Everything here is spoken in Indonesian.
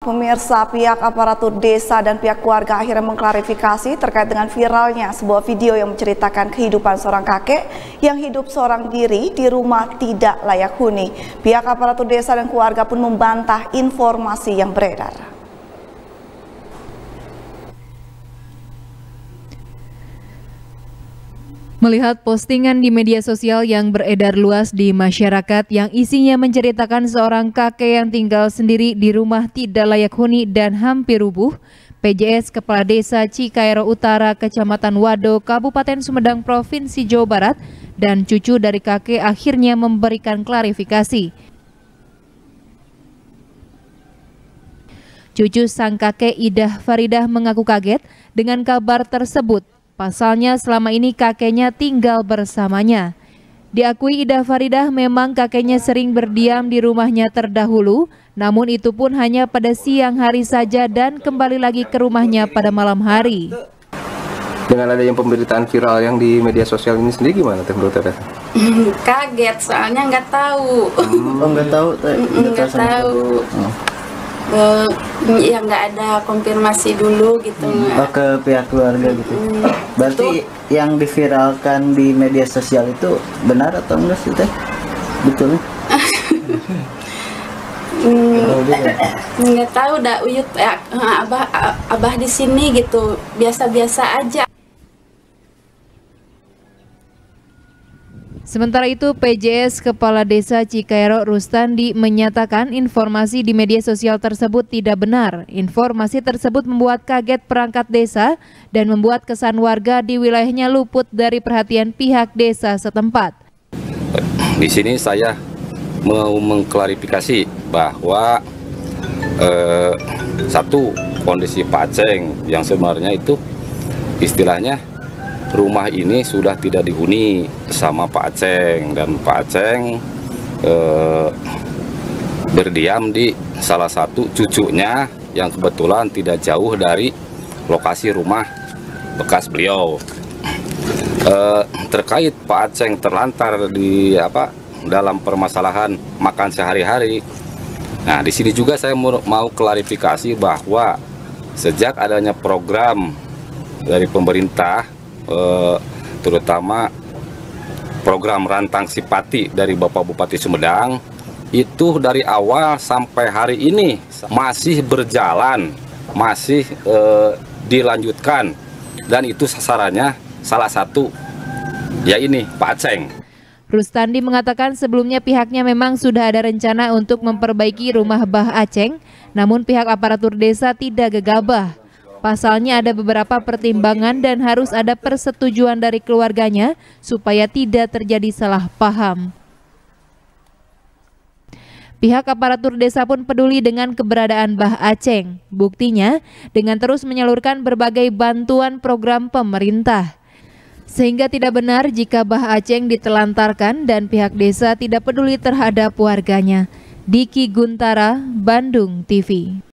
Pemirsa, pihak aparatur desa dan pihak keluarga akhirnya mengklarifikasi terkait dengan viralnya sebuah video yang menceritakan kehidupan seorang kakek yang hidup seorang diri di rumah tidak layak huni. Pihak aparatur desa dan keluarga pun membantah informasi yang beredar. Melihat postingan di media sosial yang beredar luas di masyarakat yang isinya menceritakan seorang kakek yang tinggal sendiri di rumah tidak layak huni dan hampir rubuh, PJS Kepala Desa Cikairo Utara, Kecamatan Wado, Kabupaten Sumedang, Provinsi Jawa Barat, dan cucu dari kakek akhirnya memberikan klarifikasi. Cucu sang kakek Idah Faridah mengaku kaget dengan kabar tersebut. Pasalnya selama ini kakeknya tinggal bersamanya. Diakui Idah Faridah memang kakeknya sering berdiam di rumahnya terdahulu, namun itu pun hanya pada siang hari saja dan kembali lagi ke rumahnya pada malam hari. Dengan adanya pemberitaan viral yang di media sosial ini sendiri gimana menurut Anda? Kaget, soalnya nggak tahu. Nggak tahu. Nggak tahu. Ya nggak ada konfirmasi dulu gitu. Ke pihak keluarga gitu. Berarti yang diviralkan di media sosial itu benar atau enggak sih teh? Betul? Nggak tahu dah Uyut, abah di sini gitu biasa-biasa aja. Sementara itu, PJS Kepala Desa Cikairo Rustandi menyatakan informasi di media sosial tersebut tidak benar. Informasi tersebut membuat kaget perangkat desa dan membuat kesan warga di wilayahnya luput dari perhatian pihak desa setempat. Di sini saya mau mengklarifikasi bahwa satu, kondisi Pak Aceng yang sebenarnya itu istilahnya rumah ini sudah tidak dihuni sama Pak Aceng, dan Pak Aceng berdiam di salah satu cucunya yang kebetulan tidak jauh dari lokasi rumah bekas beliau. Terkait Pak Aceng terlantar di dalam permasalahan makan sehari-hari. Nah, di sini juga saya mau klarifikasi bahwa sejak adanya program dari pemerintah, terutama program Rantang Simpati dari Bapak Bupati Sumedang, itu dari awal sampai hari ini masih berjalan, masih dilanjutkan, dan itu sasarannya salah satu ya ini Pak Aceng. Rustandi mengatakan sebelumnya pihaknya memang sudah ada rencana untuk memperbaiki rumah Bah Aceng, namun pihak aparatur desa tidak gegabah. Pasalnya ada beberapa pertimbangan dan harus ada persetujuan dari keluarganya supaya tidak terjadi salah paham. Pihak aparatur desa pun peduli dengan keberadaan Bah Aceng. Buktinya dengan terus menyalurkan berbagai bantuan program pemerintah. Sehingga tidak benar jika Bah Aceng ditelantarkan dan pihak desa tidak peduli terhadap warganya. Diki Guntara, Bandung TV.